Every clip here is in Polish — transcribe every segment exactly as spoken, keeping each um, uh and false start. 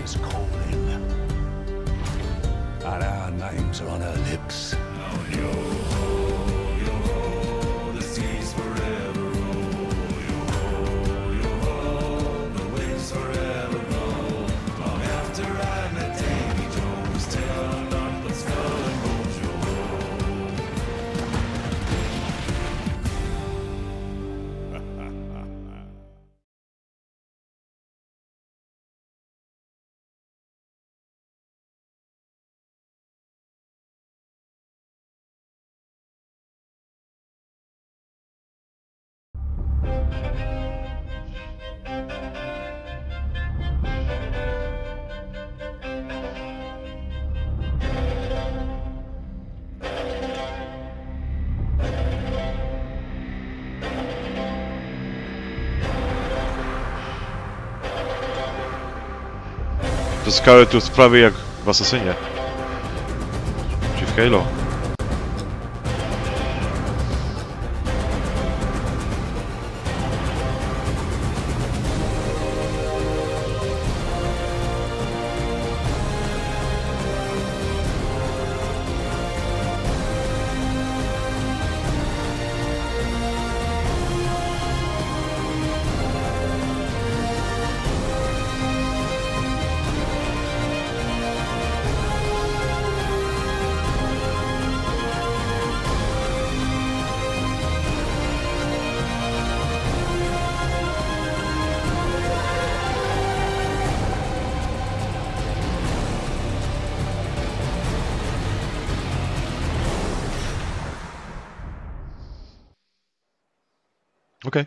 is calling, and our names are on her lips. Oh, yo ho, yo ho, the seas forever roll. Yo ho, yo ho, the waves forever roll. Long after I'm a Davy Jones, tell none but skull and bones. Yo To skały tu sprawy jak w Asasynie. Czy w Halo. Okej.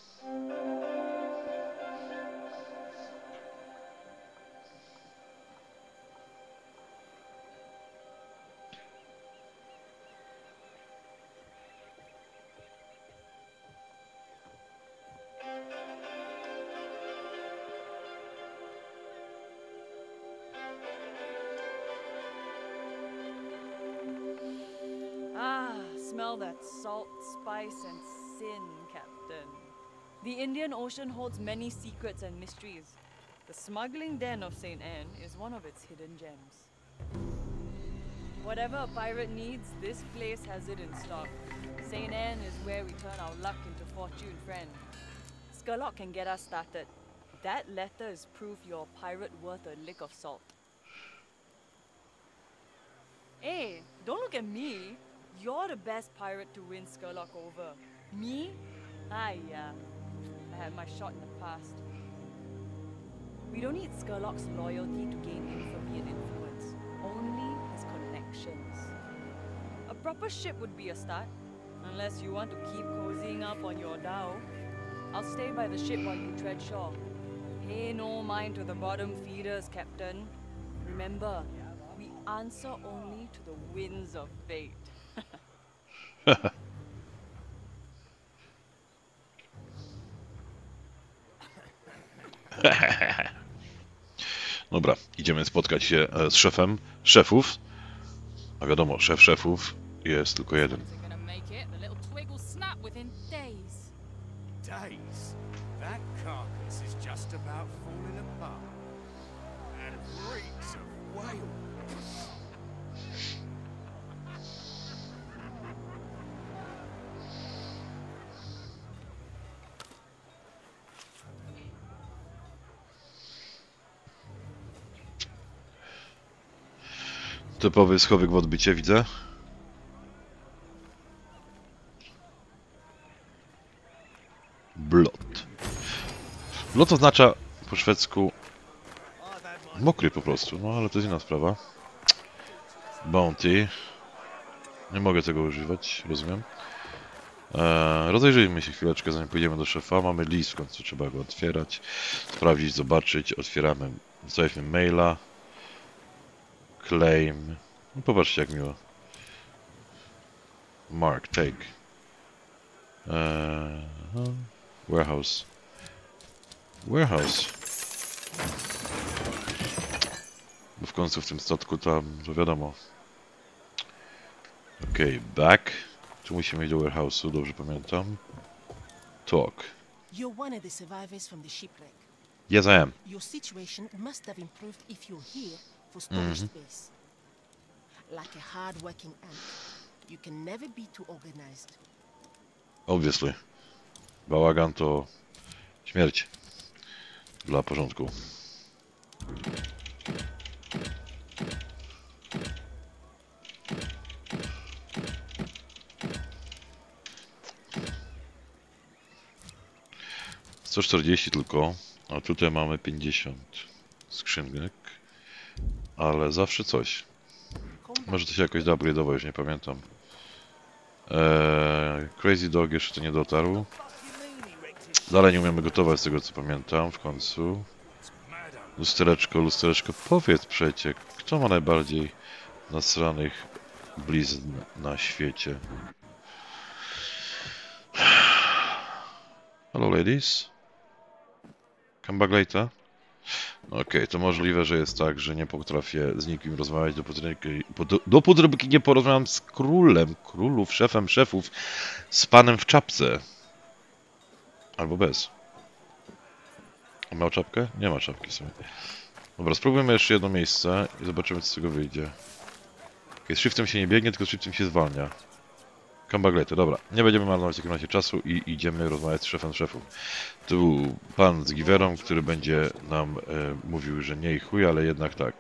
Ah, smell that salt, spice, and sin, Captain. The Indian Ocean holds many secrets and mysteries. The smuggling den of Saint Anne is one of its hidden gems. Whatever a pirate needs, this place has it in stock. Saint Anne is where we turn our luck into fortune, friend. Skurlock can get us started. That letter is proof you're a pirate worth a lick of salt. Hey, don't look at me. You're the best pirate to win Skurlock over. Me? Ah, yeah. I had my shot in the past. We don't need Skurlock's loyalty to gain infamy and influence. Only his connections. A proper ship would be a start. Unless you want to keep cozying up on your dhow. I'll stay by the ship while you tread shore. Pay no mind to the bottom feeders, Captain. Remember, we answer only to the winds of fate. Dobra, idziemy spotkać się z szefem szefów. A wiadomo, szef szefów jest tylko jeden. Days? That carcass is just about falling apart. And it reeks of whale. Typowy schowek w odbycie, widzę. Blot. Blot oznacza po szwedzku mokry po prostu, no ale to jest inna sprawa. Bounty. Nie mogę tego używać, rozumiem. Eee, rozejrzyjmy się chwileczkę, zanim pójdziemy do szefa. Mamy list, w końcu trzeba go otwierać, sprawdzić, zobaczyć. Otwieramy, zostawimy maila. Claim. No, popatrzcie jak miło. Mark, take. Eee, warehouse. Warehouse. Bo w końcu w tym statku tam, to wiadomo. Okej, okay, back. Tu musimy iść do warehouse'u, dobrze pamiętam. Talk. You're one of the survivors from the shipwreck. Yes, I am. Your situation must have improved if you're here for storage Mhm. space. Like a hard-working ant, you can never be too organized. Obviously. Bałagan to śmierć dla porządku. sto czterdzieści tylko, a tutaj mamy pięćdziesiąt skrzynek, ale zawsze coś. Może to się jakoś doupgrade'owo, już nie pamiętam. Eee, Crazy Dog jeszcze to nie dotarł. Dalej nie umiemy gotować z tego co pamiętam w końcu. Lustereczko, lustereczko, powiedz przecie, kto ma najbardziej nasranych blizn na świecie? Hello ladies. Come back later. No okej, okay, to możliwe, że jest tak, że nie potrafię z nikim rozmawiać, dopóki, dopóki nie porozmawiam z królem, królów, szefem szefów, z panem w czapce. Albo bez. On miał czapkę? Nie ma czapki sobie. Dobra, spróbujmy jeszcze jedno miejsce i zobaczymy, co z tego wyjdzie. Okay, z shiftem się nie biegnie, tylko z shiftem się zwalnia. Come back later, dobra. Nie będziemy marnować w takim razie czasu i idziemy rozmawiać z szefem szefów. Tu był pan z giwerą, który będzie nam e, mówił, że nie i chuj, ale jednak tak.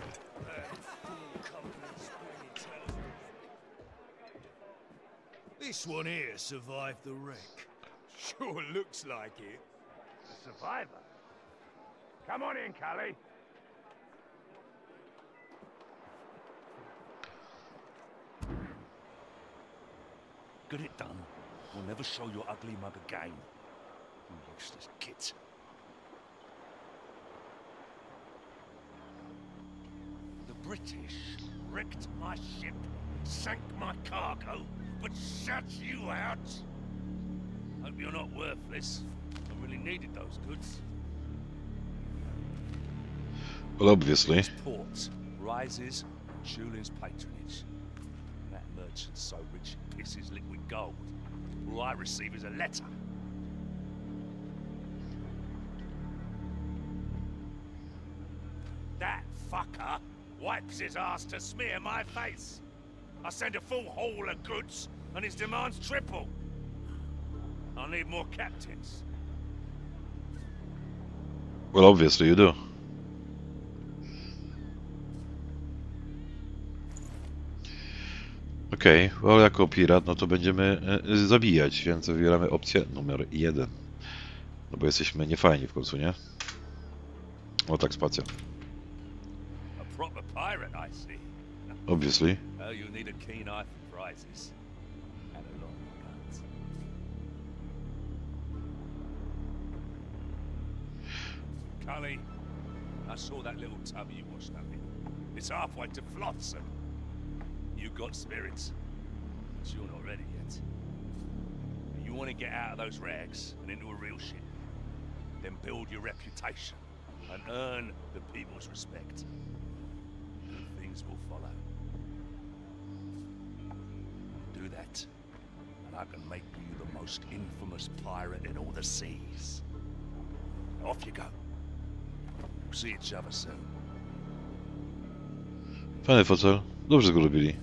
This one here survived the wreck. Sure looks like it. A survivor. Come on in, Callie. Get it done. We'll never show your ugly mug again. You useless git. The British wrecked my ship, sank my cargo, but shut you out. Hope you're not worthless. I really needed those goods. Well, obviously. This port rises on Julian's patronage. That merchant's so rich he pisses liquid gold. All I receive is a letter. That fucker wipes his ass to smear my face. I send a full haul of goods, and his demands triple. I need more captains. Well, obviously you do. Okej, okay, well, jako pirat, no to będziemy e, zabijać, więc wybieramy opcję numer jeden. No bo jesteśmy niefajni w końcu, nie? O tak, spacja. A proper pirate, I see. Obviously. Well, you need a keen eye for prizes. And a lot of guns. Cully, I saw that little tub you washed up in. It's halfway to Flotsam. You got spirits, but you're not ready yet. You want to get out of those rags and into a real ship. Then build your reputation and earn the people's respect. And things will follow. Do that, and I can make you the most infamous pirate in all the seas. Off you go. We'll see each other soon. Fajny fotel. Dobrze go robili.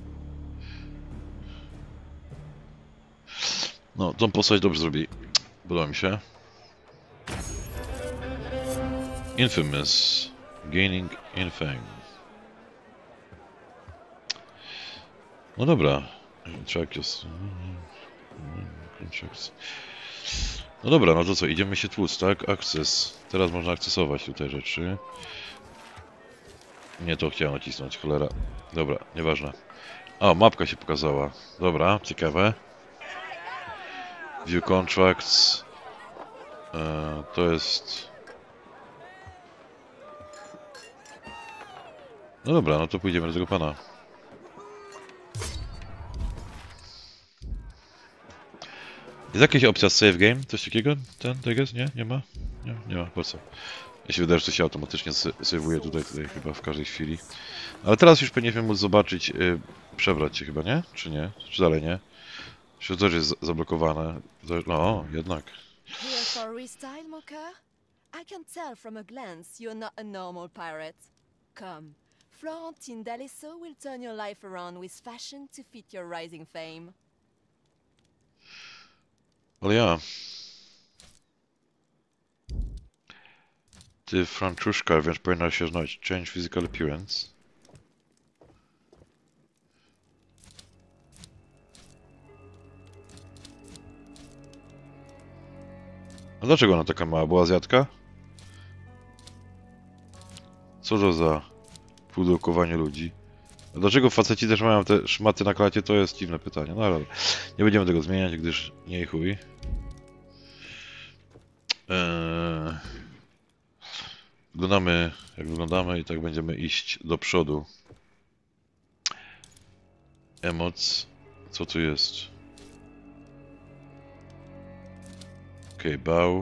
No, tą postać dobrze zrobili. Podoba mi się. Infamous. Gaining in fame. No dobra. Track jest... No dobra, no to co? Idziemy się tłuc, tak? Akces. Teraz można akcesować tutaj rzeczy. Nie, to chciałem nacisnąć, cholera. Dobra, nieważne. O, mapka się pokazała. Dobra, ciekawe. View contracts. E, to jest... No dobra, no to pójdziemy do tego pana. Jest jakaś opcja save game? Coś takiego? Ten, teges? Nie? Nie ma? Nie, nie ma, po co? Ja się wydaje, że to się automatycznie save'uje tutaj, tutaj chyba w każdej chwili. Ale teraz już powinniśmy móc zobaczyć, yy, przebrać się chyba, nie? Czy nie? Czy dalej nie? Czy to też jest zablokowane? No, jednak. Here for a restyle, Mocha? I can tell from a glance you're not a normal pirate. Come, Florentine D'Alesso will turn your life around with fashion to fit your rising fame. Ale ja. Ty Franczuszka, więc powinna się znać. Change physical appearance. A dlaczego ona taka mała? Była Azjatka? Co to za pudełkowanie ludzi? A dlaczego faceci też mają te szmaty na klacie? To jest dziwne pytanie. No ale nie będziemy tego zmieniać, gdyż nie chuj. Eee... Wyglądamy jak wyglądamy i tak będziemy iść do przodu. Emoc. Co tu jest? Okej, okay, bał.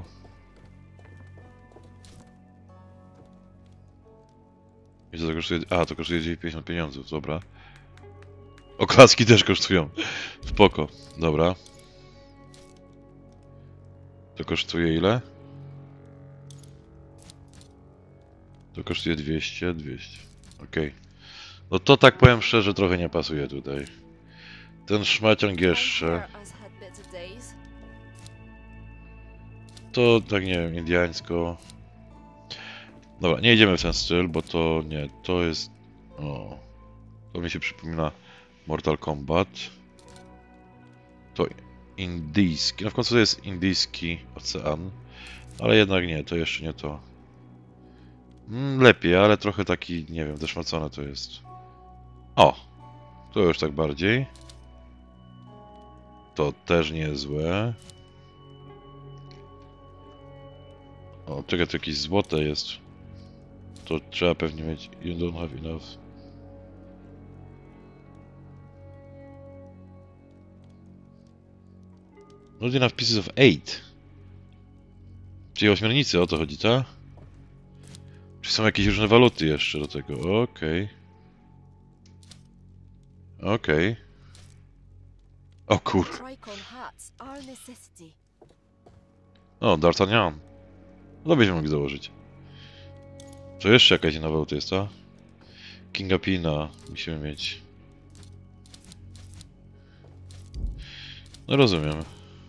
I co to kosztuje? A, to kosztuje dziewięćset pięćdziesiąt pieniądzów, dobra. Oklaski też kosztują. Spoko, dobra. To kosztuje ile? To kosztuje dwieście, dwieście. Okej. Okay. No to tak powiem szczerze, trochę nie pasuje tutaj. Ten szmaciąg jeszcze. To tak nie wiem, indiańsko. Dobra, nie idziemy w ten styl, bo to nie, to jest... O, to mi się przypomina Mortal Kombat. To indyjski, no w końcu to jest indyjski ocean. Ale jednak nie, to jeszcze nie to. Mm, lepiej, ale trochę taki, nie wiem, zeszmacone to jest. O! To już tak bardziej. To też nie jest złe. O, czekaj, to jakieś złote jest. To trzeba pewnie mieć. You don't have enough. Not enough pieces of eight. Czyli ośmiornicy, o to chodzi, tak? Czy są jakieś różne waluty jeszcze do tego? Okej. Okay. Okej. Okay. O kur... O, D'Artagnan. No byśmy mogli założyć. To jeszcze jakaś inna waluta jest, ta? Kinga Pina musimy mieć. No rozumiem.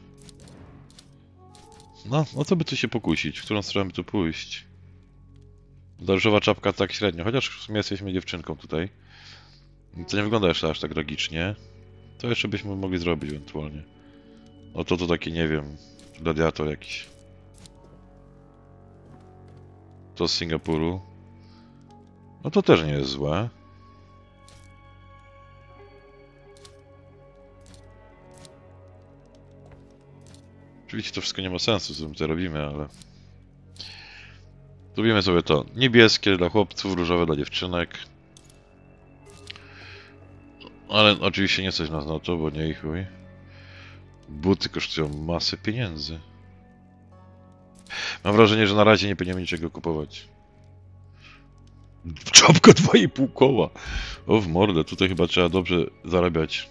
No, no to by tu się pokusić. W którą stronę by tu pójść? Różowa czapka tak średnio, chociaż w sumie jesteśmy dziewczynką tutaj. To nie wygląda jeszcze aż tak tragicznie. To jeszcze byśmy mogli zrobić ewentualnie. No to to taki, nie wiem, gladiator jakiś. To z Singapuru. No to też nie jest złe. Oczywiście to wszystko nie ma sensu, co my tutaj robimy, ale... Zrobimy sobie to niebieskie dla chłopców, różowe dla dziewczynek. Ale oczywiście nie coś nas na to, bo nie ich chuj. Buty kosztują masę pieniędzy. Mam wrażenie, że na razie nie będziemy niczego kupować. Czapka dwa i pół koła. O w mordę, tutaj chyba trzeba dobrze zarabiać.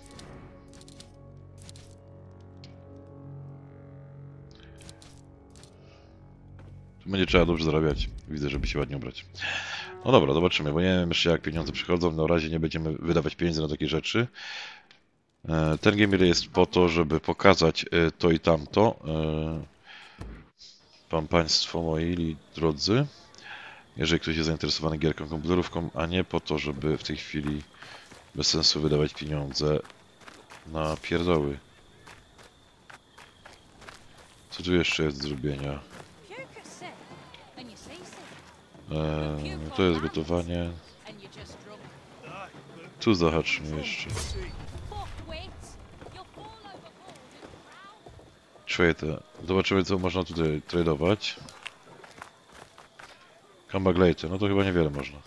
Tu będzie trzeba dobrze zarabiać. Widzę, żeby się ładnie ubrać. No dobra, zobaczymy, bo nie wiem jeszcze jak pieniądze przychodzą. Na razie nie będziemy wydawać pieniędzy na takie rzeczy. Ten gamer jest po to, żeby pokazać to i tamto. Pan państwo moi drodzy. Jeżeli ktoś jest zainteresowany gierką komputerówką, a nie po to, żeby w tej chwili bez sensu wydawać pieniądze na pierdoły. Co tu jeszcze jest do zrobienia? Eee, to jest gotowanie. Tu zahaczmy jeszcze. Trade. Zobaczymy, co można tutaj tradeować. Come back later. No to chyba niewiele można.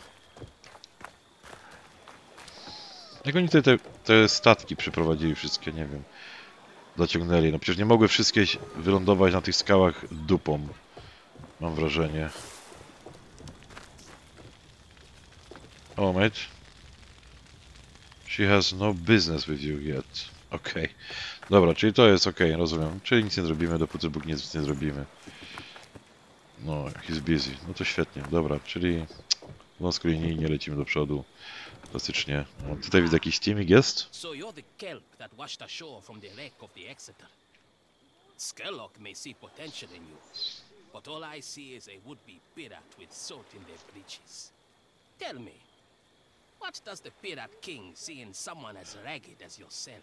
Jak oni tutaj te, te statki przyprowadzili wszystkie, nie wiem. Zaciągnęli. No przecież nie mogły wszystkie wylądować na tych skałach dupą. Mam wrażenie. Oh, mate. She has no business with you yet. Okej. Okay. Dobra, czyli to jest ok, rozumiem. Czyli nic nie zrobimy, dopóty Bóg nic nie zrobimy. No, he's busy. No to świetnie, dobra, czyli wąsko linijnie lecimy do przodu. Klasycznie. No, tutaj widzę jakiś teaming jest. So you're the kelp that washed ashore from the wreck of the Exeter. Skerlock may see potential in you, but all I see is a would-be pirate with salt in their breeches. Tell me, what does the Pirate King see in someone as ragged as yourself?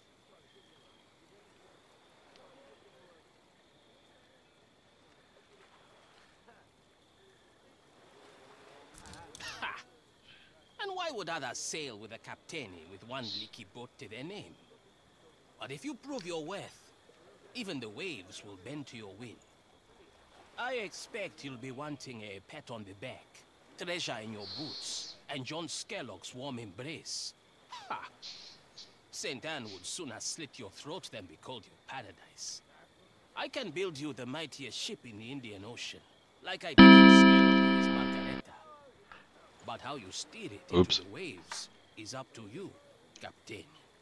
Ha! And why would others sail with a captaini with one leaky boat to their name? But if you prove your worth, even the waves will bend to your will. I expect you'll be wanting a pat on the back, treasure in your boots, and John Skerlock's warm embrace. Ha! Saint Anne would sooner slit your throat than be called your paradise. I can build you the mightiest ship in the Indian Ocean, like I did for Skerlock with his Margareta. But how you steer it Oops. into the waves is up to you, Captain.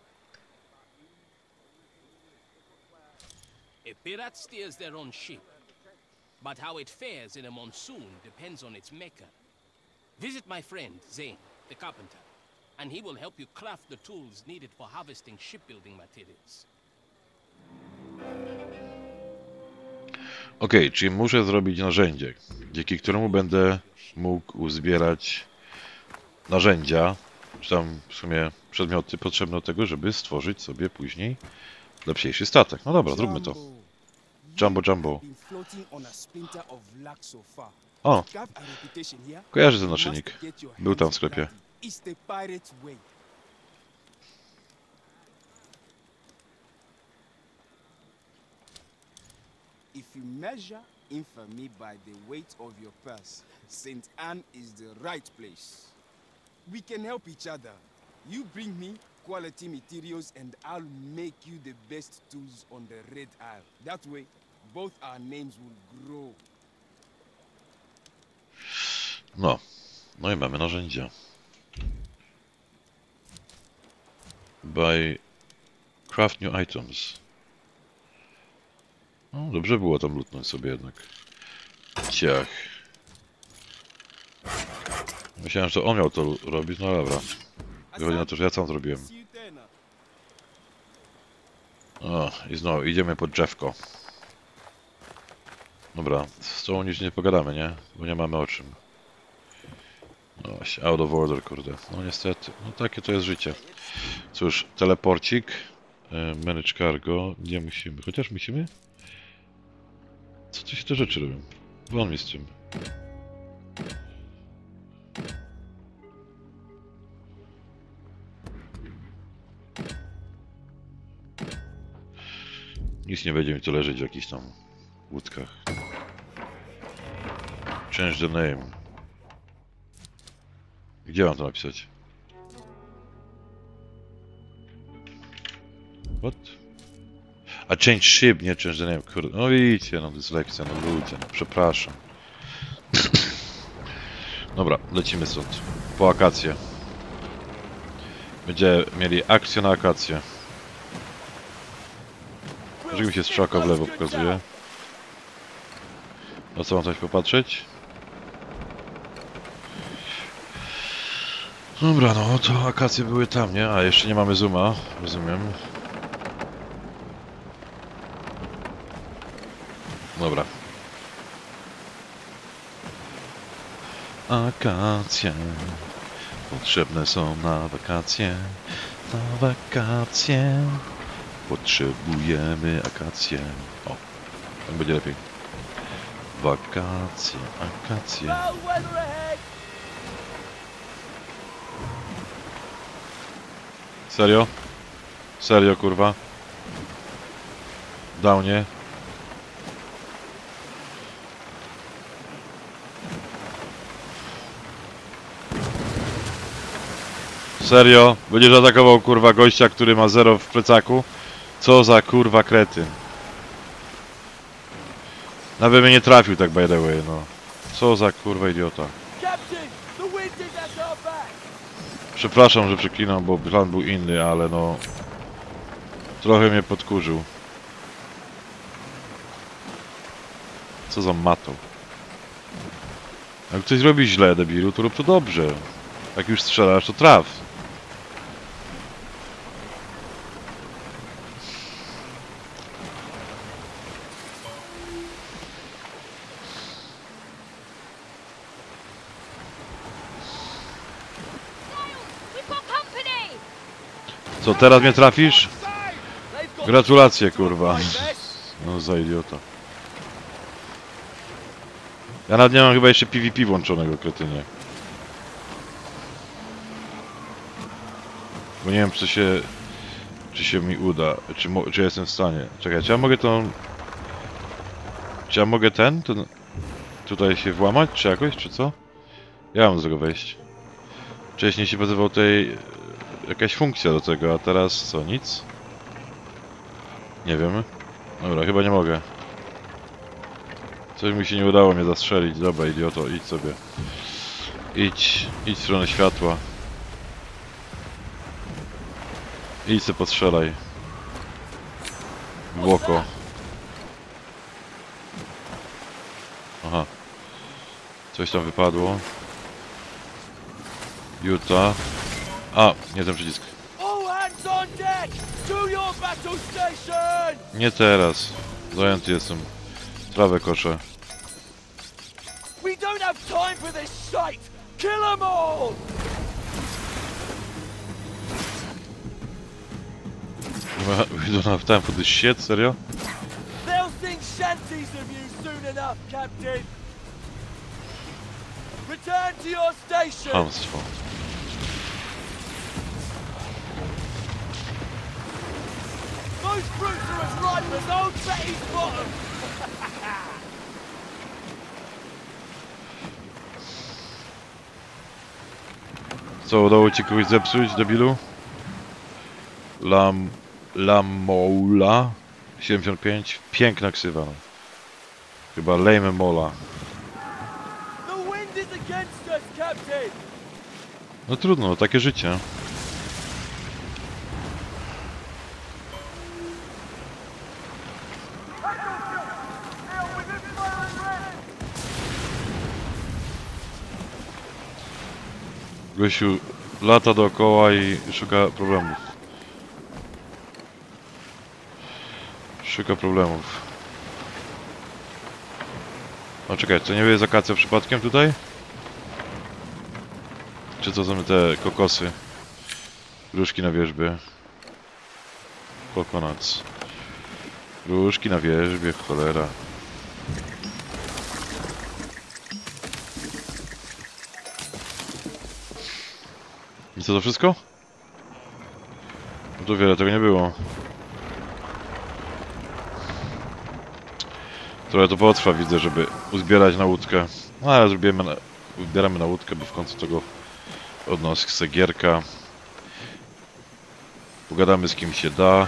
A pirate steers their own ship, but how it fares in a monsoon depends on its maker. Visit my friend, Zane, the carpenter, and he will help you craft the tools needed for harvesting shipbuilding materials. Okej, czyli muszę zrobić narzędzie, dzięki któremu będę mógł uzbierać narzędzia, czy tam w sumie przedmioty potrzebne do tego, żeby stworzyć sobie później lepszy statek. No dobra, zróbmy to. Jumbo Jumbo. O, kojarzę ten naszyjnik. Był tam w sklepie. If you measure infamy by the weight of your purse, Saint Anne is the right place. We can help each other. You bring me quality materials and I'll make you the best tools on the Red Isle. That way, both our names will grow. No, no i mamy narzędzia. By craft new items. No, dobrze było tam lutnąć sobie jednak. Ciach. Myślałem, że on miał to robić, no dobra. Wychodzi na to, że ja sam zrobiłem. O, i znowu idziemy pod drzewko. Dobra, z tą nic nie pogadamy, nie? Bo nie mamy o czym. No właśnie, out of order, kurde. No niestety, no takie to jest życie. Cóż, teleporcik. Manage cargo. Nie musimy, chociaż musimy? Co tu się te rzeczy robią? Won mi z tym. Nic nie będzie mi tu leżeć w jakichś tam łódkach. Change the name. Gdzie mam to napisać? What? A change ship, nie change the name, kurde. No widzicie, no dyslekcja, no ludzie, no przepraszam. Dobra, lecimy stąd. Po akację. Będziemy mieli akcję na akację. Może mi się strzałka w lewo pokazuje. A co, mam coś popatrzeć? Dobra, no to akacje były tam, nie? A jeszcze nie mamy zooma, rozumiem. Dobra. Akacje. Potrzebne są na wakacje. Na wakacje. Potrzebujemy akacje. O, tak będzie lepiej. Wakacje, akacje. Serio? Serio, kurwa? Downie? Serio? Będziesz atakował, kurwa, gościa, który ma zero w plecaku? Co za, kurwa, kretyn. Nawet mnie nie trafił tak, by the way, no. Co za, kurwa, idiota. Przepraszam, że przeklinam, bo plan był inny, ale no... Trochę mnie podkurzył. Co za matą. Jak coś robisz źle, debilu, to rób to dobrze. Jak już strzelasz, to traf. Co, teraz mnie trafisz? Gratulacje, kurwa. No za idiota. Ja nawet nie mam chyba jeszcze PvP włączonego, kretynie. Bo nie wiem, czy się... Czy się mi uda, czy, mo czy jestem w stanie. Czekaj, czy ja mogę tą... Czy ja mogę ten? ten tutaj się włamać, czy jakoś, czy co? Ja mam z tego wejść. Wcześniej się nazywał tej... Jakaś funkcja do tego, a teraz co, nic? Nie wiem. Dobra, chyba nie mogę. Coś mi się nie udało mnie zastrzelić. Dobra, idioto, idź sobie. Idź, idź w stronę światła. Idź se postrzelaj. W oko. Aha. Coś tam wypadło. Utah. A, nie ten przycisk. Nie teraz. Zajęty jestem. Trawę koszę. We don't have time for this shite! Kill them all! We don't have time for this shit, serio? They'll sing shanties of you soon enough, Captain! Return to your station! Chamstwo. Those fruits are as ripe as old Betty's bottom! Co, udało ci kogoś zepsuć, debilu? Lam... Lamoula siedemdziesiąt pięć. Piękna ksywa. No. Chyba Lame Mola. The wind is against us, Captain! No trudno, no, takie życie. Gościu lata dookoła i szuka problemów. Szuka problemów. O, czekaj, to nie jest akacja przypadkiem tutaj? Czy to są te kokosy? Gruszki na wierzbie. Coconuts. Gruszki na wierzbie, cholera. I co, to wszystko? No to wiele tego nie było. Trochę to potrwa, widzę, żeby uzbierać na łódkę. No ale zrobimy na, uzbieramy na łódkę, bo w końcu tego od nas chce gierka. Pogadamy z kim się da.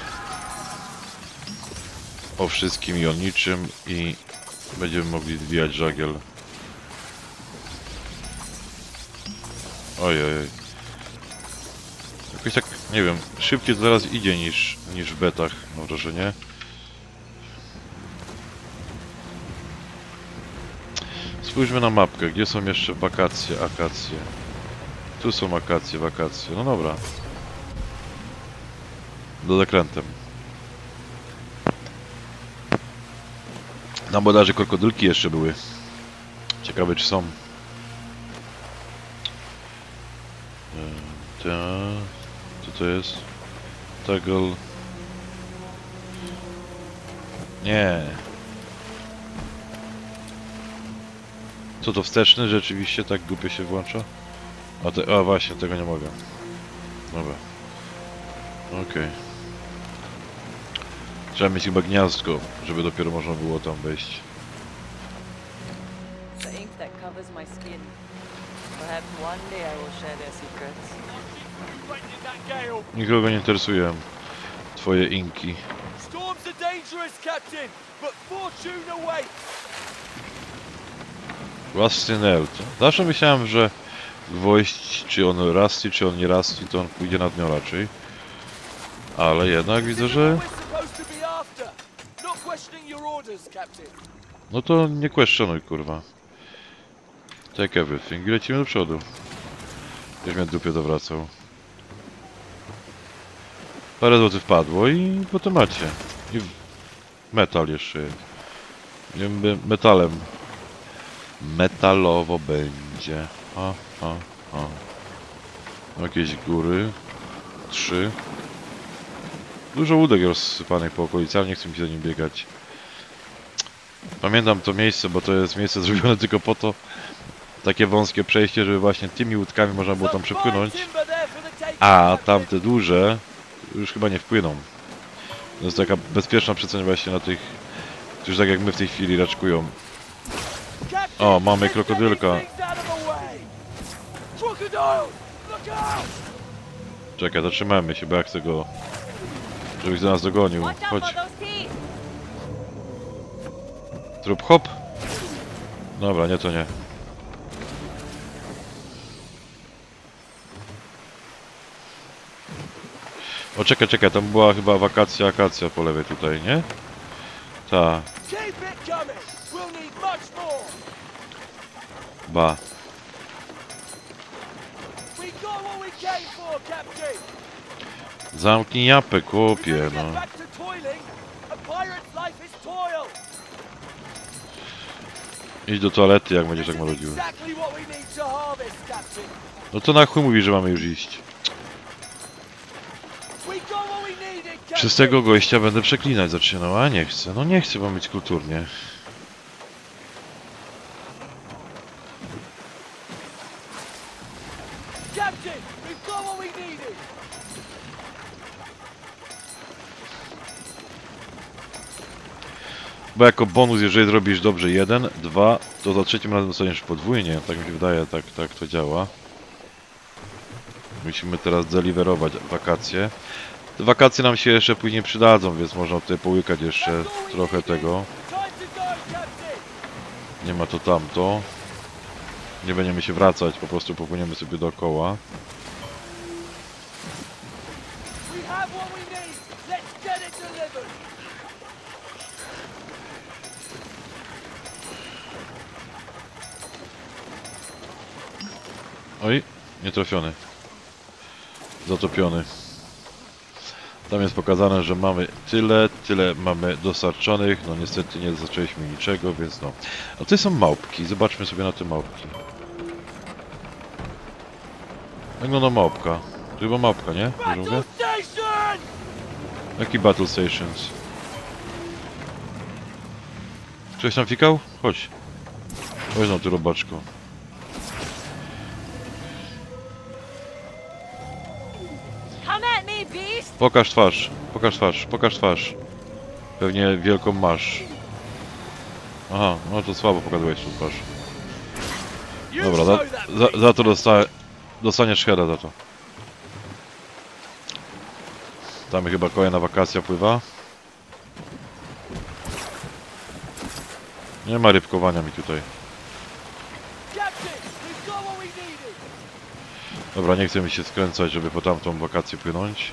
O wszystkim i o niczym i będziemy mogli zwijać żagiel. Ojej. Jakoś tak, nie wiem, szybciej to teraz idzie niż, niż w betach, mam wrażenie. Spójrzmy na mapkę, gdzie są jeszcze wakacje, akacje. Tu są akacje, wakacje, no dobra. Do zakrętem. Na bodarze krokodylki jeszcze były. Ciekawe czy są. Ta, co to jest? Toggle. Nie. Co to wsteczny? Rzeczywiście tak głupio się włącza? A, te, a właśnie, tego nie mogę. Dobra. Okej. Okay. Trzeba mieć chyba gniazdko, żeby dopiero można było tam wejść. The ink that covers my skin. Perhaps one day I will share their secrets. Nikogo nie interesuje twoje inki. Storms are dangerous, Captain, but fortune awaits. Rusty Nail. Zawsze myślałem, że gwoźdź, czy on Rusty, czy on nie Rusty, to on pójdzie na dno raczej. Ale jednak widzę, że... No to nie questionuj, kurwa. Take everything i lecimy do przodu. Już mnie dupie dowracał. Parę złotych wpadło i po temacie. I metal jeszcze jest. Nie wiem, metalem. Metalowo będzie. Ha, ha, ha. Jakieś góry. Trzy. Dużo łódek rozsypanych po okolicy, ale nie chcę mi się za nim biegać. Pamiętam to miejsce, bo to jest miejsce zrobione tylko po to, takie wąskie przejście, żeby właśnie tymi łódkami można było tam przepłynąć. A tamte duże już chyba nie wpłyną. To jest taka bezpieczna przecena właśnie na tych, którzy tak jak my w tej chwili raczkują. O, mamy krokodylka. Czekaj, zatrzymajmy się, bo ja chcę go, żebyś do nas dogonił. Chodź. Trup hop. Dobra, nie to nie. O, czekaj, czekaj, tam była chyba wakacja, akacja po lewej tutaj, nie? Ta. Ba. Zamknij japę, chłopie, no. Idź do toalety, jak będziesz tak marudził. No to na chuj mówi, że mamy już iść. Przez tego gościa będę przeklinać zaczynał, a nie chcę. No nie chcę, bo mieć kulturnie. Bo jako bonus, jeżeli zrobisz dobrze jeden, dwa, to za trzecim razem dostaniesz podwójnie. Tak mi się wydaje, tak, tak to działa. Musimy teraz deliverować wakacje. Te wakacje nam się jeszcze później przydadzą, więc można tutaj połykać jeszcze trochę tego. Nie ma to tamto. Nie będziemy się wracać, po prostu popłyniemy sobie dookoła. Oj, nietrafiony. Zatopiony. Tam jest pokazane, że mamy tyle, tyle mamy dostarczonych. No niestety nie dostarczyliśmy niczego, więc no. A tutaj są małpki. Zobaczmy sobie na te małpki. Wygląda małpka. To chyba małpka, nie? Mówię? Jaki Battle Stations? Ktoś tam fikał? Chodź. Chodź no, ty robaczko. Pokaż twarz, pokaż twarz, pokaż twarz. Pewnie wielką masz. Aha, no to słabo pokazujesz tą twarz. Dobra, za, za, za to dosta, dostaniesz heada za to. Tam chyba kolejna wakacja pływa. Nie ma rybkowania mi tutaj. Dobra, nie chcę mi się skręcać, żeby po tamtą wakację płynąć.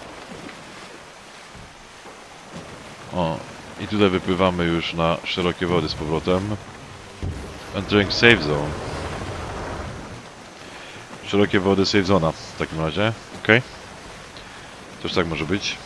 O, i tutaj wypływamy już na szerokie wody z powrotem. Entering safe zone. Szerokie wody safe zona w takim razie. Ok. Też tak może być.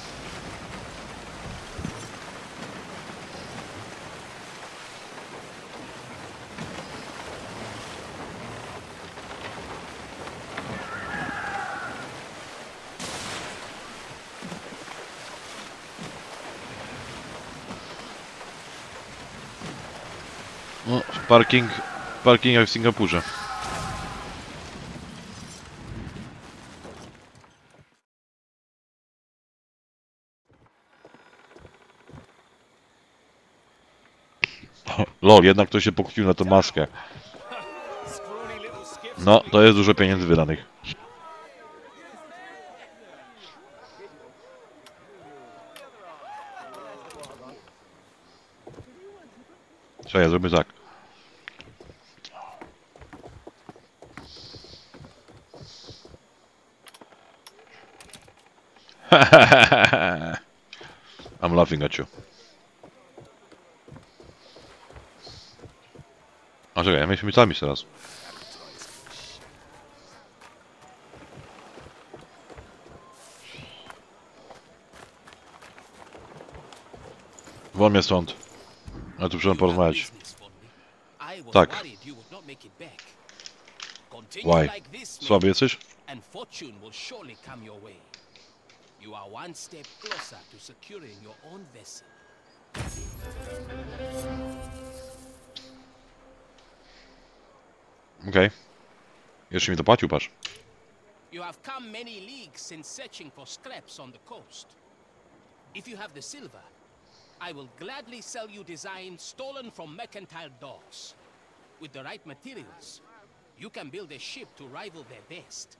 No, parking, parking jak w Singapurze. Lol, jednak ktoś się pokłócił na tą maskę. No, to jest dużo pieniędzy wydanych. Co ja zrobię tak. I'm laughing at you. A czekaj, ja mieliśmy tam iść teraz. Won mnie stąd. Ja tu przyszedłem You have porozmawiać. business for me. I was Tak. worried you would not make it back. Continue Why? like this, Słaby mate, jesteś? and fortune will surely come your way. You are one step closer to securing your own vessel. Okej. Okay. Jeszcze mi to płacił, patrz. You have come many leagues since searching for scraps on the coast. If you have the silver, I will gladly sell you designs stolen from mercantile docks. With the right materials, you can build a ship to rival their best.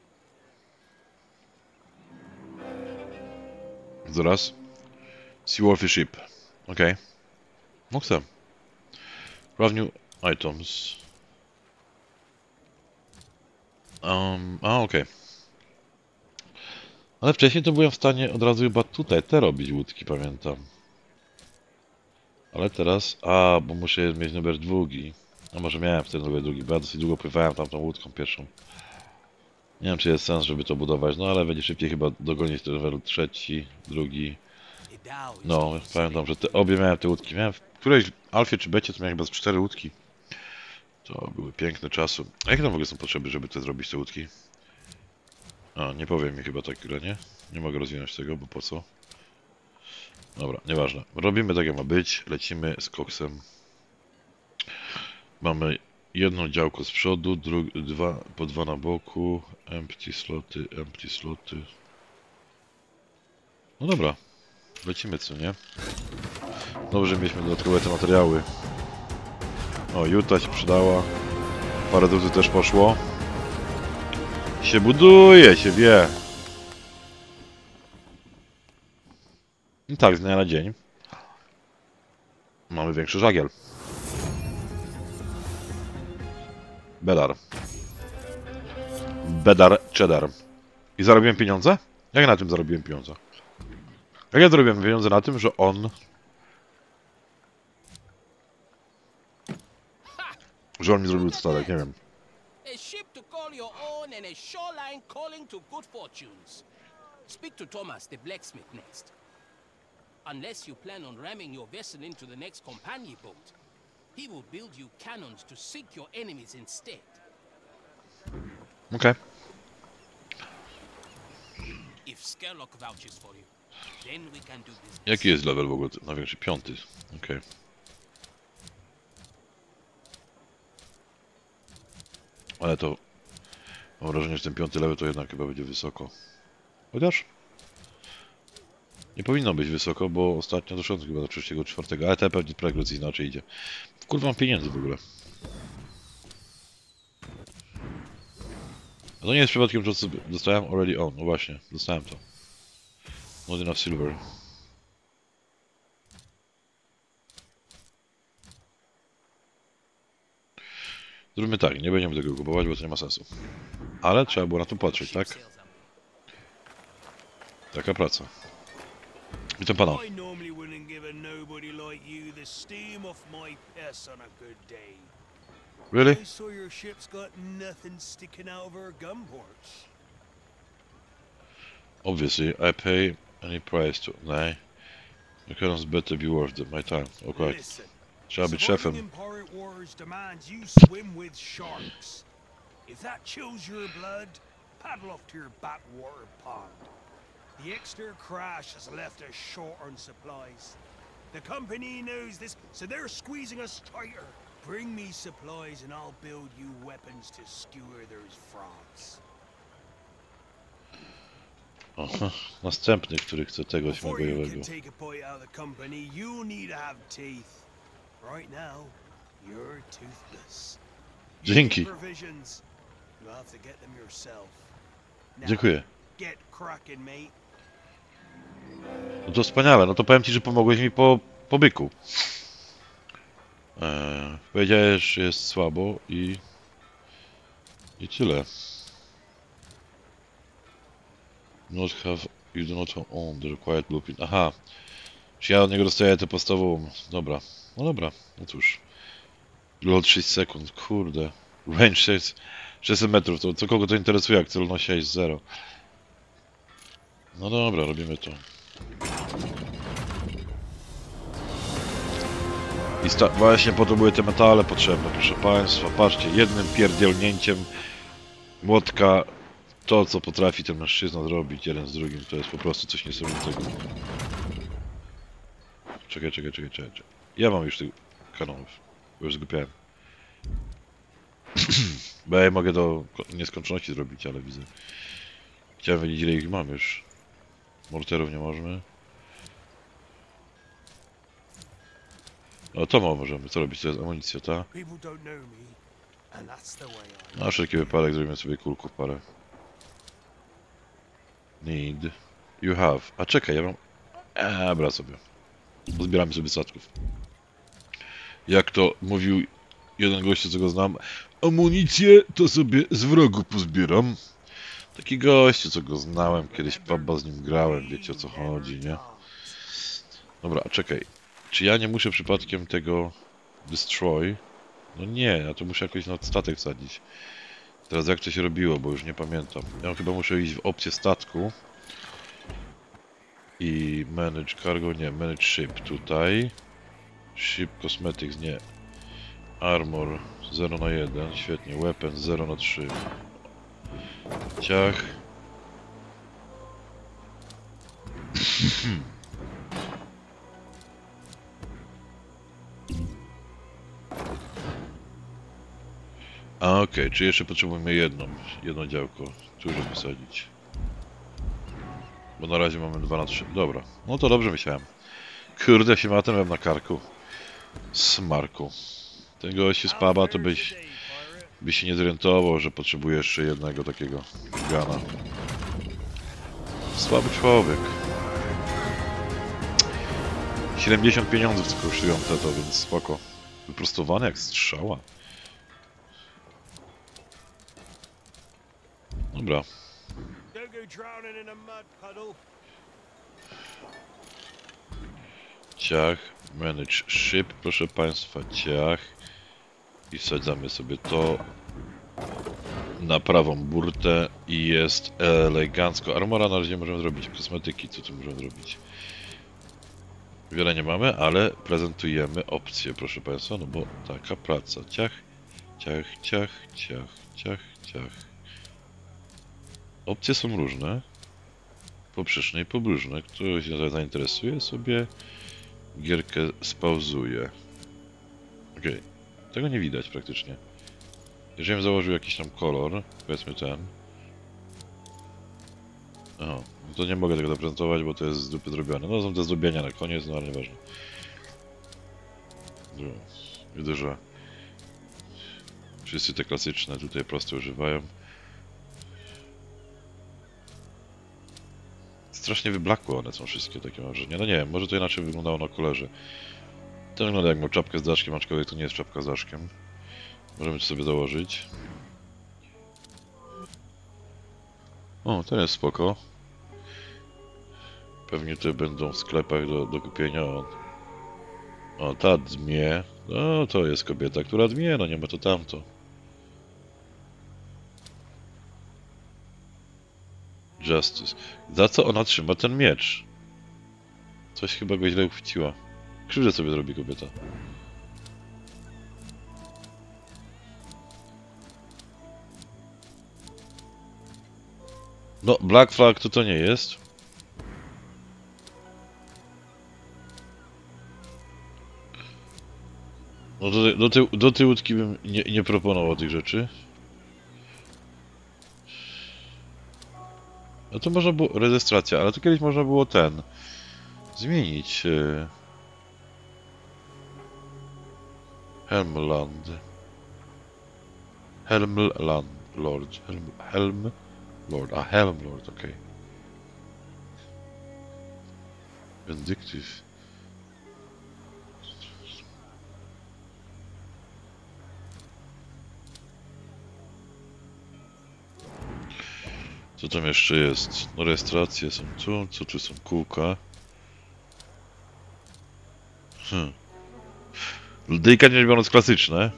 Zaraz. Seaworthy ship. Okej. Okay. No chcę. Revenue items. Um, a, okej. Okay. Ale wcześniej to byłem w stanie od razu chyba tutaj te robić łódki, pamiętam. Ale teraz... A, bo muszę mieć numer drugi. A może miałem wtedy numer drugi, bo ja dosyć długo pływałem tamtą łódką pierwszą. Nie wiem, czy jest sens, żeby to budować, no ale będzie szybciej chyba dogonić ten level trzeci, drugi. No, pamiętam, że te, obie miałem te łódki. Miałem w którejś alfie czy becie, to miałem chyba z cztery łódki. To były piękne czasy. A jakie tam w ogóle są potrzeby, żeby te zrobić te łódki? A, nie powiem mi chyba tak, nie? Nie mogę rozwinąć tego, bo po co? Dobra, nieważne. Robimy tak, jak ma być. Lecimy z koksem. Mamy jedno działko z przodu, drugie, dwa, po dwa na boku. Empty sloty, empty sloty. No dobra. Lecimy, co nie? Dobrze, mieliśmy dodatkowe te materiały. O, Juta się przydała. Parę druty też poszło. Się buduje, się wie. I tak, z dnia na dzień mamy większy żagiel. Bedar. Bedar cheddar. I zarobiłem pieniądze? Jak na tym zarobiłem pieniądze? Jak ja zarobiłem pieniądze na tym, że on... Że on mi zrobił statek, nie wiem. A ship to call your own and a shoreline calling to good fortunes. Speak to Thomas, the blacksmith, next. Unless you plan on ramming your vessel into the next companion boat, he will build you cannons to sink your enemies instead. Okej. Okay. If Skerlock vouches for you, then we can do business. Jaki jest level w ogóle? Największy piąty. Okej. Okay. Ale to... Mam wrażenie, że ten piąty level to jednak chyba będzie wysoko. Chociaż... Nie powinno być wysoko, bo ostatnio doszedłem chyba do trzeciego, czwartego, ale te pewnie progres inaczej idzie. Kurwa, mam pieniędzy w ogóle. A to nie jest przypadkiem, że dostałem already on. No właśnie, dostałem to. Not enough silver. Zróbmy tak, nie będziemy tego kupować, bo to nie ma sensu. Ale trzeba było na to patrzeć, tak? Taka praca. Witam pana. I normally wouldn't give a nobody like you the steam off my piss on a good day. Really? I saw your ship's got nothing sticking out of her gun ports. Obviously, I pay any price to... Nej. The cannons better be worth my time. Okay. Listen, Trzeba być surviving szefem. in pirate wars demands you swim with sharks. If that chills your blood, paddle off to your backwater pond. The Exeter crash has left us short on supplies. The company knows this, so they're squeezing us tighter. Bring me supplies and I'll build you weapons to skewer those frogs. Aha, następny, który chce tego Before you śmigłowego. can take a bite out of the company, you'll need to have teeth. Right now, you're toothless. You Dzięki. need provisions. You'll have to get them yourself. Now, Dziękuję. get cracking, mate. No to wspaniale, no to powiem ci, że pomogłeś mi po, po byku. Eee, powiedziałeś, że jest słabo i... I tyle. Not have... You do not own the required blueprint. Aha. Czy ja od niego dostaję tę podstawową. Dobra. No dobra. No cóż. Lot sześć sekund. Kurde. Range sześćset metrów. To, to kogo to interesuje, jak celność jest zero. No dobra, robimy to. I sta właśnie po to były te metale potrzebne, proszę Państwa. Patrzcie, jednym pierdzielnięciem młotka to, co potrafi ten mężczyzna zrobić jeden z drugim, to jest po prostu coś niesamowitego. Czekaj, czekaj, czekaj, czekaj. Ja mam już tych kanonów, bo już zgupiałem. Bo ja mogę do nieskończoności zrobić, ale widzę. Chciałem wiedzieć, ile ich mam już. Morterów nie możemy. O, to możemy. Co robić? To jest amunicja, ta? Na wszelki wypadek zrobimy sobie kulków parę. Need. You have. A czekaj, ja mam... Eee, bra sobie. Zbieramy sobie statków. Jak to mówił jeden gościu, co go znam, amunicję to sobie z wrogu pozbieram. Taki gościu, co go znałem, kiedyś pubba z nim grałem, wiecie o co chodzi, nie? Dobra, a czekaj. Czy ja nie muszę przypadkiem tego destroy? No nie, ja to muszę jakoś na statek wsadzić. Teraz jak to się robiło, bo już nie pamiętam. Ja chyba muszę iść w opcję statku. I manage cargo, nie, manage ship tutaj. Ship cosmetics, nie. Armor zero na jeden, świetnie. Weapon zero na trzy. Ciach. A okej, okay, czy jeszcze potrzebujemy jedną, jedno działko, tu żeby wysadzić. Bo na razie mamy dwa na trzy. Dobra, no to dobrze myślałem. Kurde, się ma ten na karku. Smarku. Ten gościu z puba to byś, byś się nie zorientował, że potrzebuje jeszcze jednego takiego gana. Słaby człowiek. siedemdziesiąt pieniądzów kosztują te to, więc spoko. Wyprostowane jak strzała. Dobra. Ciach, manage ship, proszę Państwa, ciach. I wsadzamy sobie to na prawą burtę i jest elegancko. Armora na razie nie możemy zrobić, kosmetyki, co tu możemy zrobić? Wiele nie mamy, ale prezentujemy opcję, proszę Państwa, no bo taka praca. Ciach, ciach, ciach, ciach, ciach, ciach. Opcje są różne, poprzeczne i pobróżne. Kto się zainteresuje, sobie gierkę spauzuje. Okej, okay. Tego nie widać praktycznie. Jeżeli bym założył jakiś tam kolor, powiedzmy ten. O, no to nie mogę tego zaprezentować, bo to jest z dupy zrobione. No są te zdobienia na koniec, no ale nieważne. Widzę, że wszyscy te klasyczne tutaj prosto używają. Strasznie wyblakłe one są wszystkie, takie mam wrażenie. No nie wiem, może to inaczej wyglądało na kolorze. To wygląda jak miał czapkę z daszkiem, aczkolwiek to nie jest czapka z daszkiem. Możemy to sobie założyć. O, ten jest spoko. Pewnie te będą w sklepach do, do kupienia. O, o, ta dmie. No, to jest kobieta, która dmie, no nie ma to tamto. Justice. Za co ona trzyma ten miecz? Coś chyba go źle uchwyciła. Krzywdę sobie zrobi kobieta. No, Black Flag to to nie jest. No do, do, ty, do tej łódki bym nie, nie proponował tych rzeczy. No to można było... Rejestracja, ale to kiedyś można było ten... Zmienić... Yy... Helmland... Helmland... Lord... Helm... Helm... Lord... A, Helm Lord, okej. Okay. Vindictive... Co tam jeszcze jest? No rejestracje są tu, co tu są kółka? Hmm. Delikatnie rzecz biorąc klasyczne.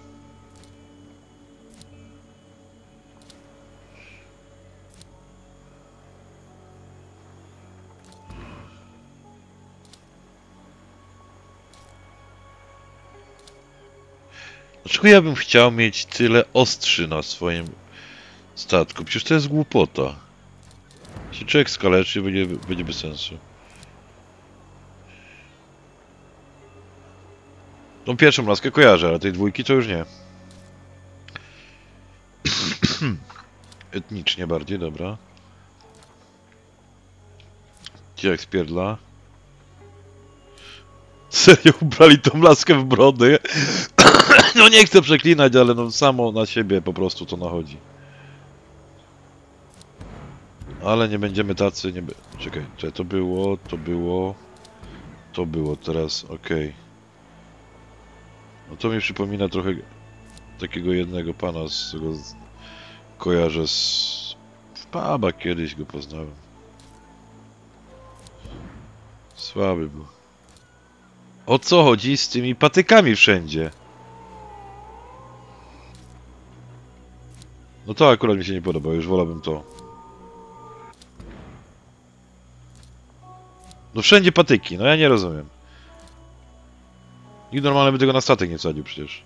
Dlaczego ja bym chciał mieć tyle ostrzy na swoim statku? Przecież to jest głupota. Jeśli człowiek skaleczy, będzie, będzie bez sensu. Tą pierwszą laskę kojarzę, ale tej dwójki to już nie. Etnicznie bardziej, dobra. Jak spierdla. Serio ubrali tą laskę w brody? No nie chcę przeklinać, ale no samo na siebie po prostu to nachodzi. Ale nie będziemy tacy, nie be... Czekaj, czekaj, to było, to było... To było, teraz, okej. Okay. No to mi przypomina trochę takiego jednego pana, z którego kojarzę z... W puba kiedyś go poznałem. Słaby był. O co chodzi z tymi patykami wszędzie? No to akurat mi się nie podoba, już wolałbym to. No wszędzie patyki, no ja nie rozumiem. Nikt normalny by tego na statek nie wsadził przecież.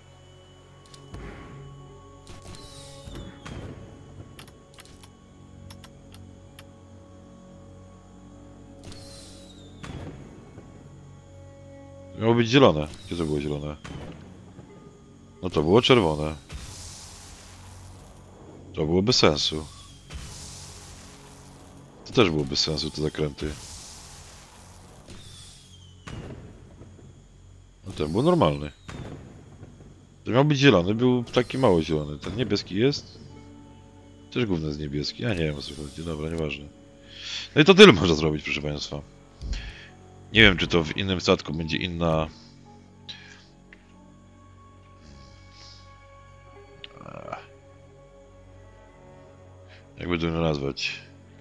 Miało być zielone. Gdzie to było zielone? No to było czerwone. To było bez sensu. To też było bez sensu, te zakręty. No ten był normalny. To miał być zielony, był taki mało zielony. Ten niebieski jest? Też główny jest niebieski. Ja nie wiem o co chodzi. Dobra, nieważne. No i to tyle można zrobić, proszę Państwa. Nie wiem, czy to w innym statku będzie inna... Jakby to nazwać?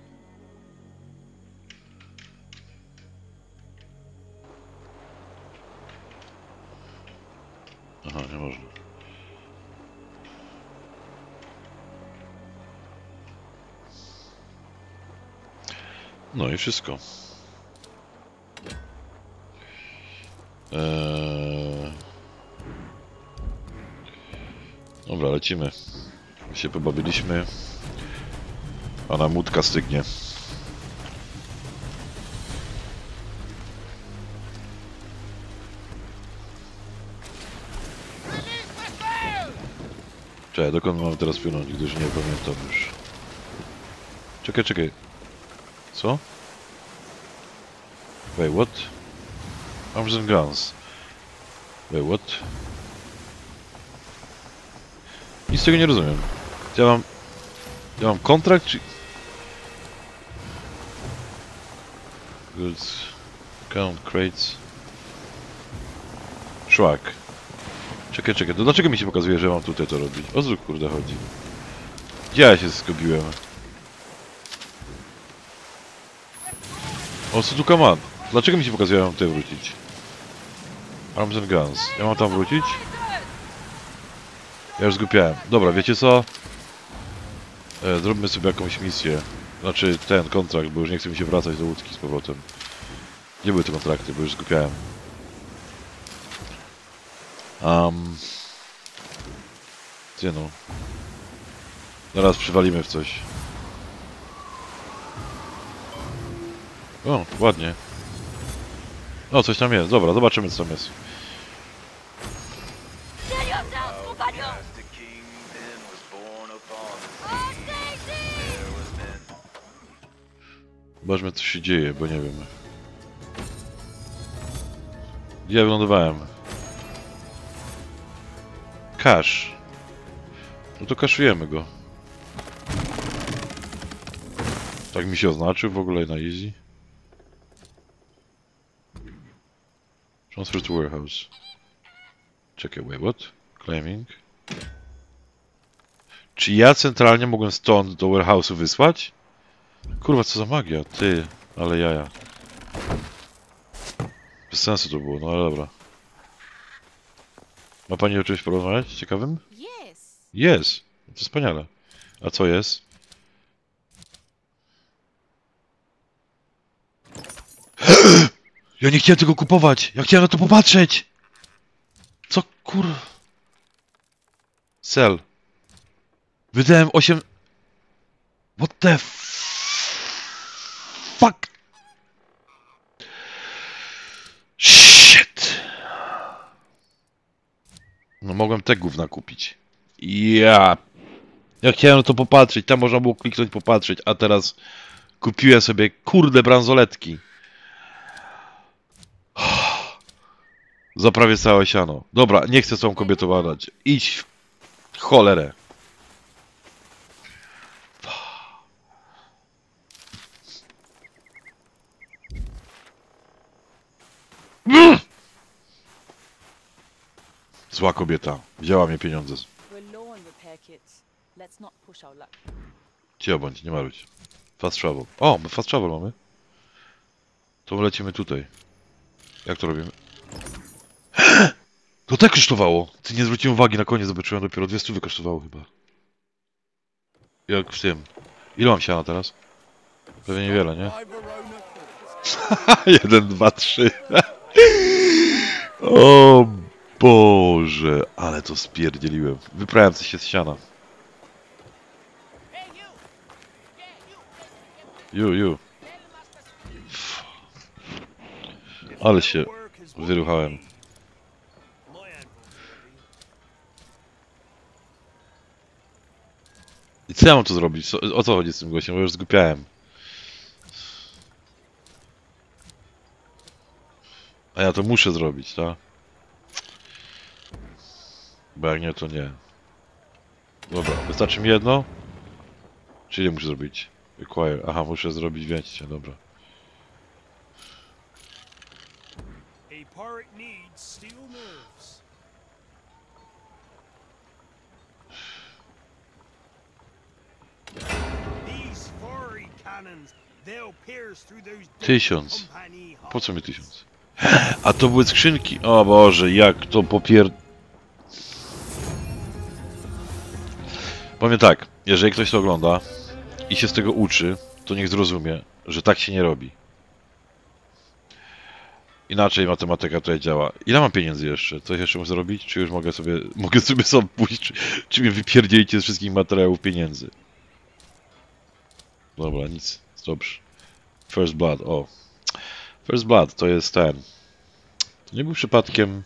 Aha, nie można. No i wszystko. Eee... Dobra, lecimy. Się pobawiliśmy. A nam łódka stygnie. Czekaj, dokąd mamy teraz płynąć, gdyż nie pamiętam już. Czekaj, czekaj. Co? Wait, what? Arms and guns. Wait, what? Nic z tego nie rozumiem. Ja mam... Ja mam kontrakt, czy... Goods... Count, crates... Szlak. Czekaj, czekaj, to dlaczego mi się pokazuje, że mam tutaj to robić? O co kurde chodzi? Gdzie ja się zgubiłem? O co tu command? Dlaczego mi się pokazuje, że ja mam tutaj wrócić? Arms and guns. Ja mam tam wrócić? Ja już zgubiałem. Dobra, wiecie co? E, zróbmy sobie jakąś misję. Znaczy ten kontrakt, bo już nie chce mi się wracać do łódki z powrotem. Gdzie były te kontrakty, bo już zgubiałem. Um, gdzie no? Zaraz przywalimy w coś. O, ładnie. O, coś tam jest. Dobra, zobaczymy co tam jest. Zobaczmy co się dzieje, bo nie wiem. Gdzie ja wylądowałem? Cash. No to kaszujemy go. Tak mi się oznaczył w ogóle na easy. Transfer to warehouse. Czekaj, wait, what? Claiming. Czy ja centralnie mogłem stąd do warehouse'u wysłać? Kurwa, co za magia, ty, ale jaja. Bez sensu to było, no ale dobra. Ma pani o czymś porozmawiać? Ciekawym? Yes. Jest! To wspaniale. A co jest? Ja nie chciałem tego kupować! Ja chciałem na to popatrzeć! Co kur... Cel. Wydałem osiem... What the fuck? Shit. No mogłem te gówna kupić. Ja... Ja chciałem to popatrzeć, tam można było kliknąć popatrzeć, a teraz kupiłem sobie kurde bransoletki. Za prawie całe siano. Dobra, nie chcę z tą kobietą badać. Idź w cholerę. Zła kobieta. Wzięła mnie pieniądze. We're low on repair kits. Let's not push our luck. Cicho bądź, nie marudź. Fast travel. O, my fast travel mamy. To lecimy tutaj. Jak to robimy? To tak kosztowało! Ty nie zwróciłem uwagi, na koniec zobaczyłem, dopiero dwie stówy kosztowało chyba. Jak w tym. Ile mam siana teraz? Pewnie niewiele, nie? Jeden, dwa, trzy. O Boże, ale to spierdzieliłem. Wyprałem coś się z siana. Ju, ju. Ale się wyruchałem. I co ja mam tu zrobić? Co, o co chodzi z tym gościem? Bo już zgupiałem. A ja to muszę zrobić, tak? Bo jak nie, to nie. Dobra, wystarczy mi jedno? Czy nie muszę zrobić? Acquire. Aha, muszę zrobić więcej, dobra. A pirate needs steel nerves. These fiery cannons, they'll pierce through those Tysiąc. company Po co mi tysiąc? A to były skrzynki? O Boże, jak to popier... Powiem tak, jeżeli ktoś to ogląda i się z tego uczy, to niech zrozumie, że tak się nie robi. Inaczej matematyka tutaj działa. Ile mam pieniędzy jeszcze? Coś jeszcze muszę zrobić? Czy już mogę sobie, mogę sobie sam pójść? Czy, czy mnie wypierdzielicie z wszystkich materiałów pieniędzy? Dobra, nic. Dobrze. First Blood, o. First Blood to jest ten. To nie był przypadkiem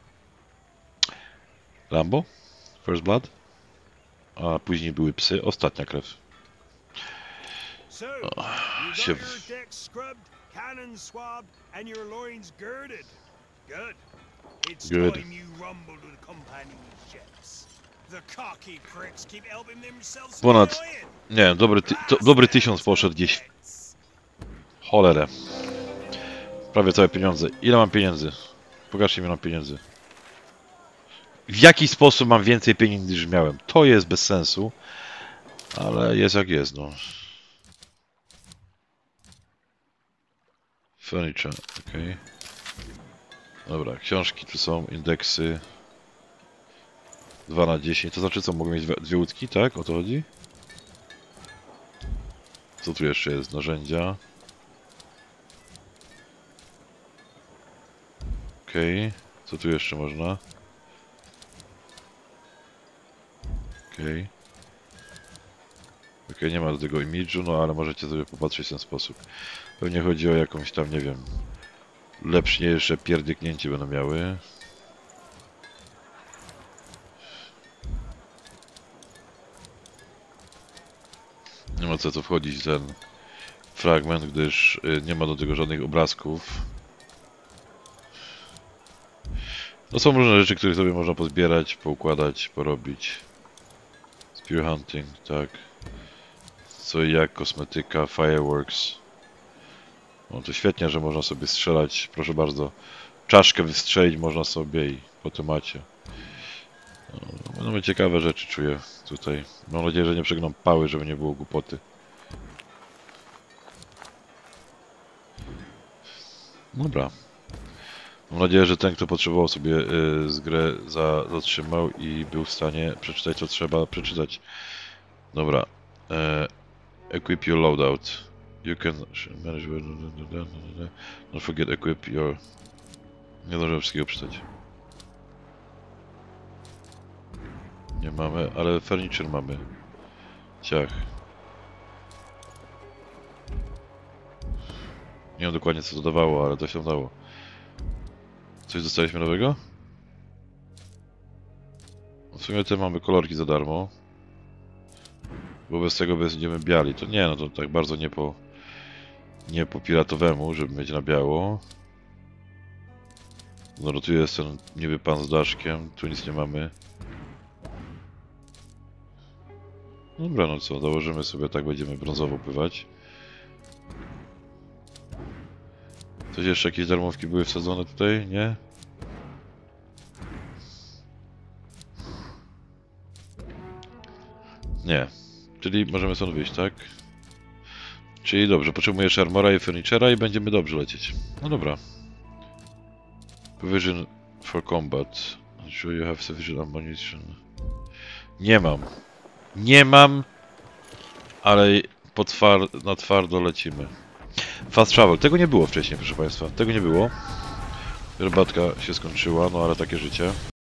Lambo? First Blood? A później były psy. Ostatnia krew. So, O, you się... got your deck scrubbed, cannons swabbed, and your loins girded. Good. It's Good. time you rumbled with company ships. The cocky pricks keep helping themselves. Ponad... flying. Nie, dobry, ty... to, dobry tysiąc poszedł gdzieś. Cholerę. Prawie całe pieniądze. Ile mam pieniędzy? Pokażcie mi, ile mam pieniędzy. W jaki sposób mam więcej pieniędzy niż miałem? To jest bez sensu. Ale jest jak jest, no. Furniture, ok. Dobra, książki tu są, indeksy. dwa na dziesięć, to znaczy co, mogę mieć dwie, dwie łódki, tak? O to chodzi? Co tu jeszcze jest? Narzędzia. Okej, okay. Co tu jeszcze można? Okej. Okay. Okej, okay, nie ma do tego image'u, no ale możecie sobie popatrzeć w ten sposób. Pewnie chodzi o jakąś tam, nie wiem, lepsze pierdyknięcie będą miały. Nie ma co to wchodzić w ten fragment, gdyż nie ma do tego żadnych obrazków. To są różne rzeczy, które sobie można pozbierać, poukładać, porobić. Spear hunting, tak. Co i jak, kosmetyka, fireworks. No to świetnie, że można sobie strzelać, proszę bardzo. Czaszkę wystrzelić można sobie i po temacie. No, będą ciekawe rzeczy czuję tutaj. Mam nadzieję, że nie przegną pały, żeby nie było głupoty. Dobra. Mam nadzieję, że ten, kto potrzebował sobie y, z grę za, zatrzymał i był w stanie przeczytać, co trzeba przeczytać. Dobra. E, equip your loadout. You can manage... Don't forget equip your... Nie zdążyłem wszystkiego przeczytać. Nie mamy, ale furniture mamy. Ciach. Nie wiem dokładnie co to dawało, ale to się dało. Coś dostaliśmy nowego? W sumie te mamy kolorki za darmo. Bo bez tego będziemy biali. To nie, no to tak bardzo nie po... Nie po piratowemu, żeby mieć na biało. No tu jest ten niby pan z daszkiem, tu nic nie mamy. Dobra, no co, założymy sobie, tak będziemy brązowo pływać. Coś jeszcze, jakieś darmówki były wsadzone tutaj, nie? Nie. Czyli możemy stąd wyjść, tak? Czyli dobrze, potrzebujesz armora i furnitura i będziemy dobrze lecieć. No dobra. Provision for combat. Sure you have sufficient ammunition. Nie mam. Nie mam, ale po twar na twardo lecimy. Fast travel. Tego nie było wcześniej, proszę Państwa. Tego nie było. Herbatka się skończyła, no ale takie życie.